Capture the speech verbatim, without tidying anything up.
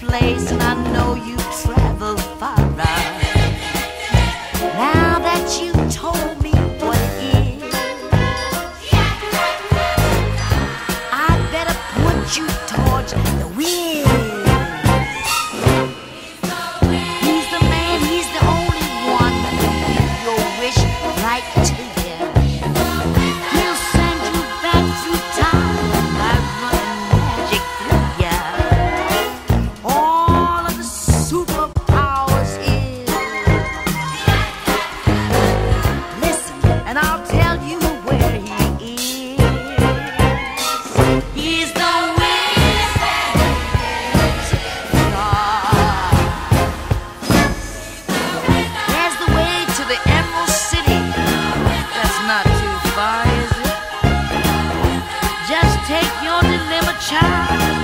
place, and I know you travel far. Now that you told me what it is, I better put you towards the wind. He's the man, he's the only one that can make your wish right to him. He'll send you back through time by running magic through ya. All of the superpowers is. Listen, and I'll tell you where he is. He's the Wizard. There's the way to the Emerald City. That's not too far, is it? Just take your dilemma, child.